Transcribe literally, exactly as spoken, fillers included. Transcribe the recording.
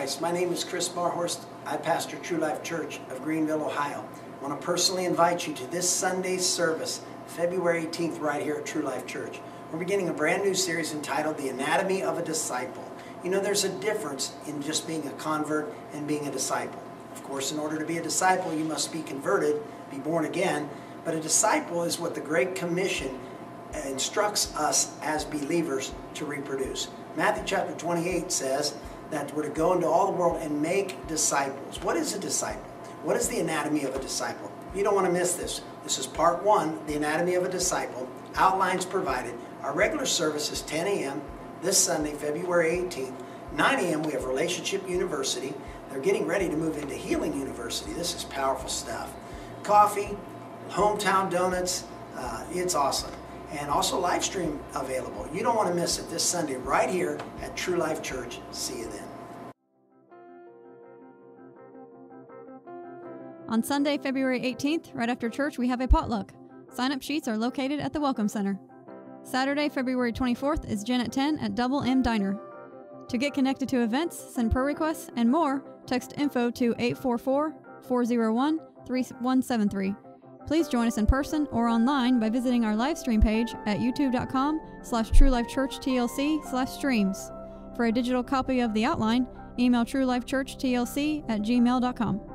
Christ. My name is Chris Barhorst. I pastor True Life Church of Greenville, Ohio. I want to personally invite you to this Sunday's service, February eighteenth, right here at True Life Church. We're beginning a brand new series entitled The Anatomy of a Disciple. You know, there's a difference in just being a convert and being a disciple. Of course, in order to be a disciple, you must be converted, be born again. But a disciple is what the Great Commission instructs us as believers to reproduce. Matthew chapter twenty-eight says that we're to go into all the world and make disciples. What is a disciple? What is the anatomy of a disciple? You don't want to miss this. This is part one, the anatomy of a disciple. Outlines provided. Our regular service is ten a m this Sunday, February eighteenth. nine a m we have Relationship University. They're getting ready to move into Healing University. This is powerful stuff. Coffee, hometown donuts, uh, it's awesome. And also live stream available. You don't want to miss it this Sunday right here at True Life Church. See you then. On Sunday, February eighteenth, right after church, we have a potluck. Sign-up sheets are located at the Welcome Center. Saturday, February twenty-fourth is Gin at ten at Double M Diner. To get connected to events, send prayer requests, and more, text info to eight four four, four zero one, three one seven three. Please join us in person or online by visiting our live stream page at youtube.com slash truelifechurchtlc slash streams. For a digital copy of the outline, email truelifechurchtlc at gmail dot com.